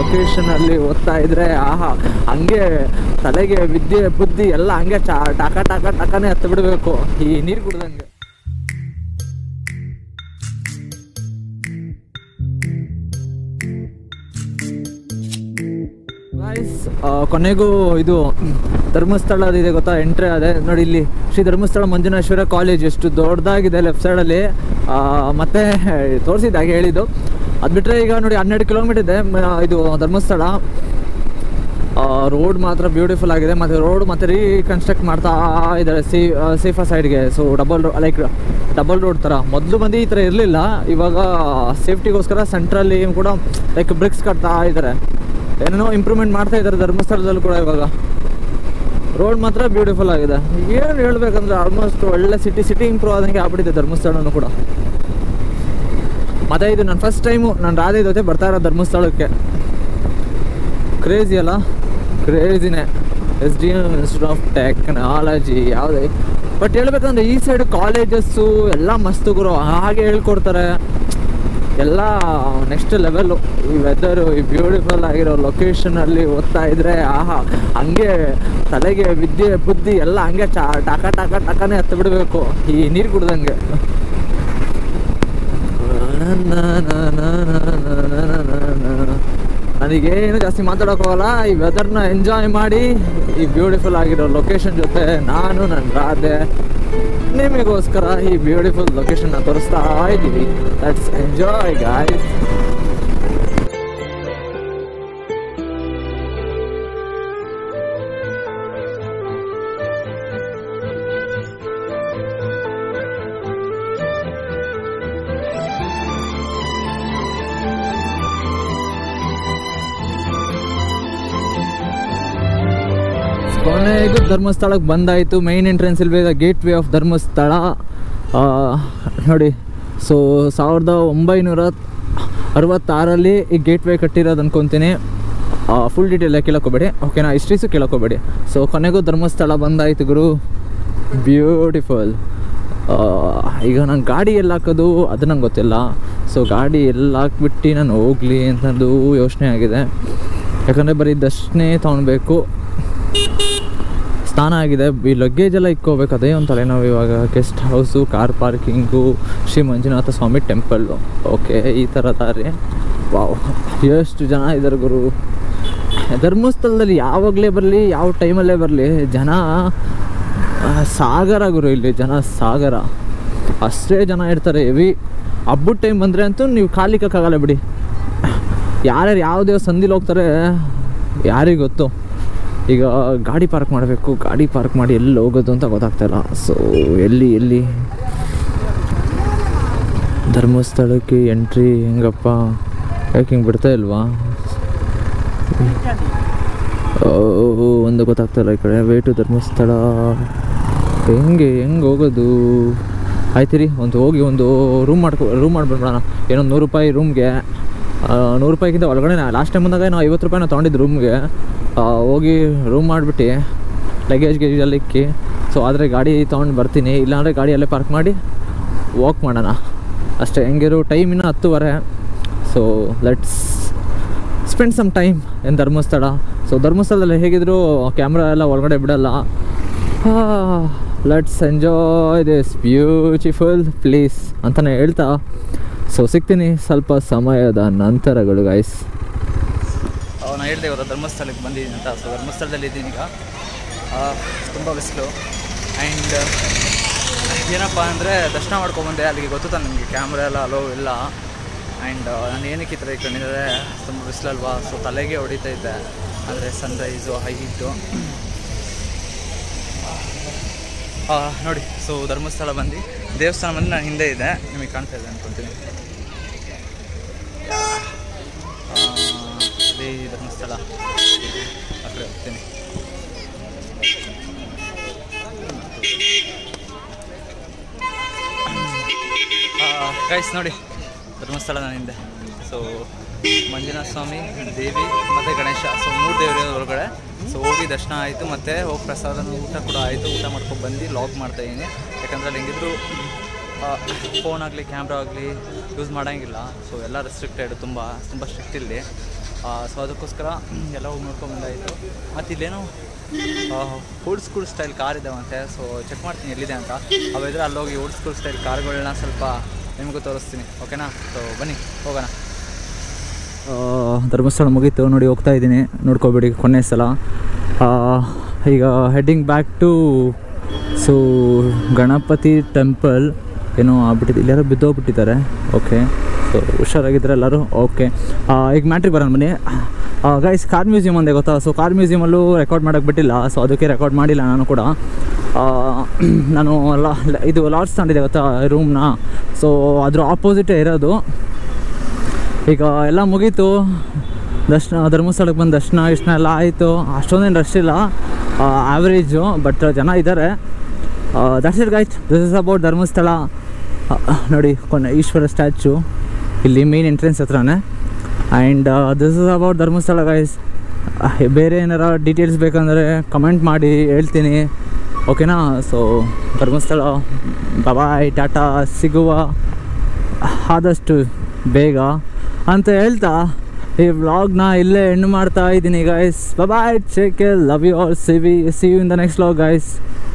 ಲೊಕೇಶನಲ್ಲಿ ಓದ್ತಾ ಇದ್ರೆ ಆಹಾ ಹಂಗೆ ತಲೆಗೆ ವಿದ್ಯೆ ಬುದ್ಧಿ ಎಲ್ಲ ಹಂಗೆ ಟಕನೇ ಹತ್ತು ಬಿಡಬೇಕು ಈ ನೀರು ಕುಡ್ದಂಗೆ. ಕೊನೆಗೂ ಇದು ಧರ್ಮಸ್ಥಳದಿದೆ ಗೊತ್ತಾ, ಎಂಟ್ರಿ ಅದೇ ನೋಡಿ. ಇಲ್ಲಿ ಶ್ರೀ ಧರ್ಮಸ್ಥಳ ಮಂಜುನಾಥೇಶ್ವರ ಕಾಲೇಜ್ ಎಷ್ಟು ದೊಡ್ಡದಾಗಿದೆ ಲೆಫ್ಟ್ ಸೈಡಲ್ಲಿ. ಮತ್ತೆ ತೋರಿಸಿದ್ದಾಗೆ ಹೇಳಿದ್ದು ಅದು ಬಿಟ್ಟರೆ ಈಗ ನೋಡಿ 12 ಕಿಲೋಮೀಟರ್ ಇದೆ ಇದು ಧರ್ಮಸ್ಥಳ. ರೋಡ್ ಮಾತ್ರ ಬ್ಯೂಟಿಫುಲ್ ಆಗಿದೆ. ಮತ್ತು ರೋಡ್ ಮತ್ತೆ ರೀಕನ್ಸ್ಟ್ರಕ್ಟ್ ಮಾಡ್ತಾ ಇದ್ದಾರೆ ಸೇಫಾ ಸೈಡ್ಗೆ. ಸೊ ಡಬಲ್ ರೋಡ್ ಥರ ಮೊದಲು ಬಂದು ಈ ಥರ ಇರಲಿಲ್ಲ. ಇವಾಗ ಸೇಫ್ಟಿಗೋಸ್ಕರ ಸೆಂಟ್ರಲ್ಲಿ ಕೂಡ ಲೈಕ್ ಬ್ರಿಕ್ಸ್ ಕಟ್ತಾ ಇದ್ದಾರೆ. ಏನೇನೋ ಇಂಪ್ರೂವ್ಮೆಂಟ್ ಮಾಡ್ತಾ ಇದ್ದಾರೆ ಧರ್ಮಸ್ಥಳದಲ್ಲಿ ಕೂಡ. ಇವಾಗ ರೋಡ್ ಮಾತ್ರ ಬ್ಯೂಟಿಫುಲ್ ಆಗಿದೆ. ಏನು ಹೇಳ್ಬೇಕಂದ್ರೆ ಆಲ್ಮೋಸ್ಟ್ ಒಳ್ಳೆ ಸಿಟಿ ಇಂಪ್ರೂವ್ ಆದಂಗೆ ಆಗ್ಬಿಟ್ಟಿದೆ ಧರ್ಮಸ್ಥಳನೂ ಕೂಡ. ಮತ್ತು ಇದು ನನ್ನ ಫಸ್ಟ್ ಟೈಮು ನಾನು ರಾಧೆ ಜೊತೆ ಬರ್ತಾ ಇರೋ ಧರ್ಮಸ್ಥಳಕ್ಕೆ. ಕ್ರೇಜಿ ಅಲ್ಲ, ಕ್ರೇಜಿನೇ. SDM ಇನ್ಸ್ಟಿಟ್ಯೂಟ್ ಆಫ್ ಟೆಕ್ನಾಲಜಿ ಯಾವುದೇ. ಬಟ್ ಹೇಳ್ಬೇಕಂದ್ರೆ ಈ ಸೈಡ್ ಕಾಲೇಜಸ್ಸು ಎಲ್ಲ ಮಸ್ತು ಗುರು, ಹಾಗೆ ಹೇಳ್ಕೊಡ್ತಾರೆ ಎಲ್ಲ ನೆಕ್ಸ್ಟ್ ಲೆವೆಲ್ಲು. ಈ ವೆದರು, ಈ ಬ್ಯೂಟಿಫುಲ್ ಆಗಿರೋ ಲೊಕೇಶನಲ್ಲಿ ಓದ್ತಾ ಇದ್ರೆ ಆಹಾ ಹಂಗೆ ತಲೆಗೆ ವಿದ್ಯೆ ಬುದ್ಧಿ ಎಲ್ಲ ಹಂಗೆ ಟಕನೇ ಹತ್ತು ಬಿಡಬೇಕು ಈ ನೀರು ಕುಡ್ದಂಗೆ. ನನಗೇನು ಜಾಸ್ತಿ ಮಾತಾಡೋಕ್ಕೋಗಲ್ಲ. ಈ ವೆದರ್ನ ಎಂಜಾಯ್ ಮಾಡಿ ಈ ಬ್ಯೂಟಿಫುಲ್ ಆಗಿರೋ ಲೊಕೇಶನ್ ಜೊತೆ ನಾನು ನನ್ನ ರಾಧೆ ನಿಮಗೋಸ್ಕರ ಈ ಬ್ಯೂಟಿಫುಲ್ ಲೊಕೇಶನ್ನ ತೋರಿಸ್ತಾ ಇದ್ದೀವಿ. Let's enjoy guys. ಕೊನೆಗೂ ಧರ್ಮಸ್ಥಳಕ್ಕೆ ಬಂದಾಯಿತು. ಮೈನ್ ಎಂಟ್ರೆನ್ಸ್ ಇಲ್ವೇ ಗೇಟ್ ವೇ ಆಫ್ ಧರ್ಮಸ್ಥಳ ನೋಡಿ. ಸೊ 1966 ಈ ಗೇಟ್ ವೇ ಕಟ್ಟಿರೋದು ಅನ್ಕೊತೀನಿ. ಫುಲ್ ಡೀಟೇಲ್ ಕೇಳೋಕೋಬೇಡಿ, ಓಕೆನಾ? ಹಿಸ್ಟ್ರೀಸು ಕೇಳೋಕೋಬೇಡಿ. ಸೊ ಕೊನೆಗೂ ಧರ್ಮಸ್ಥಳ ಬಂದಾಯಿತು ಗುರು, ಬ್ಯೂಟಿಫುಲ್. ಈಗ ನಾನು ಗಾಡಿ ಎಲ್ಲ ಹಾಕೋದು ಅದು ನಂಗೆ ಗೊತ್ತಿಲ್ಲ. ಸೊ ಗಾಡಿ ಎಲ್ಲ ಹಾಕ್ಬಿಟ್ಟು ನಾನು ಹೋಗಲಿ ಅಂತಂದು ಯೋಚನೆ ಆಗಿದೆ. ಯಾಕಂದರೆ ಬರೀ ದರ್ಶನೇ ತೊಗೊಳ್ಬೇಕು. ಸ್ನಾನ ಆಗಿದೆ, ಈ ಲಗೇಜೆಲ್ಲ ಇಕ್ಕೋಬೇಕು, ಅದೇ ಒಂದು ತಲೆನೋವು. ಇವಾಗ guest house, car parking, Shri Manjunatha Swami temple. Okay, ಈ ಥರ ದಾರಿ. ವಾವ್, ಎಷ್ಟು ಜನ ಇದ್ದಾರೆ ಗುರು ಧರ್ಮಸ್ಥಳದಲ್ಲಿ. ಯಾವಾಗಲೇ ಬರಲಿ, ಯಾವ ಟೈಮಲ್ಲೇ ಬರಲಿ, ಜನ ಸಾಗರ ಗುರು. ಇಲ್ಲಿ ಜನ ಸಾಗರ, ಅಷ್ಟೇ ಜನ ಇರ್ತಾರೆ. ಹೆವಿ ಹಬ್ಬದ ಟೈಮ್ ಬಂದರೆ ಅಂತೂ ನೀವು ಖಾಲಿಕ್ಕಾಗಲ್ಲ ಬಿಡಿ. ಯಾರ್ಯಾರು ಯಾವುದೇ ಸಂದಿಲಿ ಹೋಗ್ತಾರೆ ಯಾರಿಗೆ ಗೊತ್ತು. ಈಗ ಗಾಡಿ ಪಾರ್ಕ್ ಮಾಡಬೇಕು, ಗಾಡಿ ಪಾರ್ಕ್ ಮಾಡಿ ಎಲ್ಲಿ ಹೋಗೋದು ಅಂತ ಗೊತ್ತಾಗ್ತಾಯಿಲ್ಲ. ಸೊ ಎಲ್ಲಿ ಧರ್ಮಸ್ಥಳಕ್ಕೆ ಎಂಟ್ರಿ ಹೆಂಗಪ್ಪ, ಯಾಕೆ ಹಿಂಗೆ ಬಿಡ್ತಾ ಇಲ್ವಾ? ಒಂದು ಗೊತ್ತಾಗ್ತಾಯಿಲ್ಲ ಈ ಕಡೆ. ವೇಟು ಧರ್ಮಸ್ಥಳ ಹೆಂಗೆ ಹೋಗೋದು? ಆಯ್ತು ರೀ, ಹೋಗಿ ಒಂದು ರೂಮ್ ಮಾಡ್ಬಿಡೋಣ. ಏನೊಂದು 100 ರೂಪಾಯಿ ರೂಮ್ಗೆ. 100 ರೂಪಾಯಿಗಿಂತ ಒಳಗಡೆ. ಲಾಸ್ಟ್ ಟೈಮ್ ಬಂದಾಗ ನಾವು 50 ರೂಪಾಯಿನ ತೊಗೊಂಡಿದ್ದು ರೂಮ್ಗೆ. ಹೋಗಿ ರೂಮ್ ಮಾಡಿಬಿಟ್ಟು ಲಗೇಜ್ಗೆಲ್ಲ ಇಕ್ಕಿ. ಸೊ ಆದರೆ ಗಾಡಿ ತೊಗೊಂಡು ಬರ್ತೀನಿ, ಇಲ್ಲಾಂದರೆ ಗಾಡಿಯಲ್ಲೇ ಪಾರ್ಕ್ ಮಾಡಿ ವಾಕ್ ಮಾಡೋಣ ಅಷ್ಟೇ. ಹೆಂಗಿರೋ ಟೈಮ್ ಇನ್ನೂ 10:30. So let's spend some time in Dharmasthala. So ಧರ್ಮಸ್ಥಳದಲ್ಲಿ ಹೇಗಿದ್ರು ಕ್ಯಾಮ್ರಾ ಎಲ್ಲ ಒಳಗಡೆ ಬಿಡೋಲ್ಲ. Let's enjoy this beautiful place ಅಂತಲೇ ಹೇಳ್ತಾ ಸೊ ಸಿಗ್ತೀನಿ ಸ್ವಲ್ಪ ಸಮಯದ ನಂತರಗಳು ಗೈಸ್. ನಾನು ಹೇಳಿದೆ ಇವತ್ತು ಧರ್ಮಸ್ಥಳಕ್ಕೆ ಬಂದಿದ್ದೀನಿ ಅಂತ. ಸೊ ಧರ್ಮಸ್ಥಳದಲ್ಲಿ ಇದ್ದೀನಿ ಈಗ. ತುಂಬ ಬಿಸಿಲು. ಆ್ಯಂಡ್ ಏನಪ್ಪ ಅಂದರೆ ದರ್ಶನ ಮಾಡ್ಕೊಂಬಂದೆ. ಅಲ್ಲಿಗೆ ಗೊತ್ತುತ್ತಾ ನನಗೆ ಕ್ಯಾಮ್ರಾ ಎಲ್ಲ ಅಲೋ ಇಲ್ಲ. ಆ್ಯಂಡ್ ನಾನು ಏನಕ್ಕೆ ಈ ಥರ ಇಟ್ಕೊಂಡಿದ್ದೆ, ತುಂಬ ಬಿಸಿಲಲ್ವಾ. ಸೊ ತಲೆಗೆ ಹೊಡಿತಾ ಇದ್ದೆ. ಆದರೆ ಸನ್ರೈಸು ಹೈಟು ನೋಡಿ. ಸೊ ಧರ್ಮಸ್ಥಳ ಬಂದು ದೇವಸ್ಥಾನ ಬಂದು ನಾನು ಹಿಂದೆ ಇದೆ, ನಿಮಗೆ ಕಾಣ್ತಾ ಇದೆ ಅಂದ್ಕೊಳ್ತೀನಿ. ಅದೇ ಧರ್ಮಸ್ಥಳ ಆ ಕಡೆ ಹೋಗ್ತೀನಿ. ಗೈಸ್ ನೋಡಿ ಧರ್ಮಸ್ಥಳ ನಾನು ಹಿಂದೆ. ಸೊ ಮಂಜುನಾಥ ಸ್ವಾಮಿ, ದೇವಿ ಮತ್ತು ಗಣೇಶ, ಸೊ 3 ದೇವರ ಒಳಗಡೆ. ಸೊ ಹೋಗಿ ದರ್ಶನ ಆಯಿತು, ಮತ್ತು ಹೋಗಿ ಪ್ರಸಾದ ಊಟ ಕೂಡ ಆಯಿತು. ಊಟ ಮಾಡ್ಕೊಂಡು ಬಂದು ಲಾಗ್ ಮಾಡ್ತಾಯಿದ್ದೀನಿ. ಯಾಕಂದರೆ ಅಲ್ಲಿ ಹೆಂಗಿದ್ರು ಫೋನ್ ಆಗಲಿ ಕ್ಯಾಮ್ರಾ ಆಗಲಿ ಯೂಸ್ ಮಾಡೋಂಗಿಲ್ಲ. ಸೊ ಎಲ್ಲ ರೆಸ್ಟ್ರಿಕ್ಟೆಡ್, ತುಂಬ ಸ್ಟ್ರಿಕ್ಟ್ ಇಲ್ಲಿ. ಸೊ ಅದಕ್ಕೋಸ್ಕರ ಎಲ್ಲ ಹೋಗಿ ನೋಡ್ಕೊಂಬಂದಾಯಿತು. ಮತ್ತು ಇಲ್ಲೇನೋ ಓಲ್ಡ್ ಸ್ಕೂಲ್ ಸ್ಟೈಲ್ ಕಾರ್ ಇದ್ದಾವಂತೆ. ಸೊ ಚೆಕ್ ಮಾಡ್ತೀನಿ ಎಲ್ಲಿದೆ ಅಂತ. ಅವಿದ್ರೆ ಅಲ್ಲೋಗಿ ಓಲ್ಡ್ ಸ್ಕೂಲ್ ಸ್ಟೈಲ್ ಕಾರ್ಗಳನ್ನ ಸ್ವಲ್ಪ ನಿಮಗೂ ತೋರಿಸ್ತೀನಿ. ಓಕೆನಾ? ಸೊ ಬನ್ನಿ ಹೋಗೋಣ. ಧರ್ಮಸ್ಥಳ ಮುಗೀತು ನೋಡಿ, ಹೋಗ್ತಾ ಇದ್ದೀನಿ, ನೋಡ್ಕೊಬೇಡಿ ಕೊನೆ ಸಲ. ಈಗ heading back to so Ganapati temple. ಏನೋ ಆಗ್ಬಿಟ್ಟಿದೆ, ಇಲ್ಲಾರು ಬಿದ್ದೋಗ್ಬಿಟ್ಟಿದ್ದಾರೆ. ಓಕೆ, ಸೊ ಹುಷಾರಾಗಿದ್ದಾರೆ ಎಲ್ಲರೂ. ಓಕೆ, ಈಗ ಮ್ಯಾಟ್ರಿಗೆ ಬರೋಣ ಬನ್ನಿ. ಗೈಸ್, ಕಾರ್ ಮ್ಯೂಸಿಯಮ್ ಅಂದೆ ಗೊತ್ತಾ? ಸೊ ಕಾರ್ ಮ್ಯೂಸಿಯಮಲ್ಲೂ ರೆಕಾರ್ಡ್ ಮಾಡೋಕ್ಕೆ ಬಿಟ್ಟಿಲ್ಲ. ಸೊ ಅದಕ್ಕೆ ರೆಕಾರ್ಡ್ ಮಾಡಿಲ್ಲ ನಾನು ಕೂಡ. ನಾನು ಇದು ಲಾಡ್ಜ್ ತಗೊಂಡಿದ್ದೆ ಗೊತ್ತಾ ರೂಮ್ನ. ಸೊ ಅದ್ರ ಆಪೋಸಿಟೇ ಇರೋದು. ಈಗ ಎಲ್ಲ ಮುಗೀತು, ಧರ್ಮಸ್ಥಳಕ್ಕೆ ಬಂದು ದರ್ಶನ ಎಲ್ಲ ಆಯಿತು. ಅಷ್ಟೊಂದೇನು ರಶ್ ಇಲ್ಲ, ಆ್ಯಾವ್ರೇಜು, ಬಟ್ ಜನ ಇದ್ದಾರೆ. That's it guys, this is about Dharmasthala. ನೋಡಿ ಈಶ್ವರ ಸ್ಟ್ಯಾಚು ಇಲ್ಲಿ ಮೇನ್ ಎಂಟ್ರೆನ್ಸ್ ಹತ್ರನೇ. And this is about Dharmasthala guys. ಬೇರೆ ಏನಾರ ಡೀಟೇಲ್ಸ್ ಬೇಕಂದರೆ ಕಮೆಂಟ್ ಮಾಡಿ ಹೇಳ್ತೀನಿ. ಓಕೆನಾ? ಸೊ ಧರ್ಮಸ್ಥಳ ಬಾಯ್, ಟಾಟಾ, ಸಿಗುವ ಆದಷ್ಟು ಬೇಗ ಅಂತ ಹೇಳ್ತಾ ಈ ವ್ಲಾಗ್ನ ಇಲ್ಲೇ ಎಂಡ್ ಮಾಡ್ತಾ ಇದ್ದೀನಿ guys. Bye, take care, love you all, see you in the next vlog guys.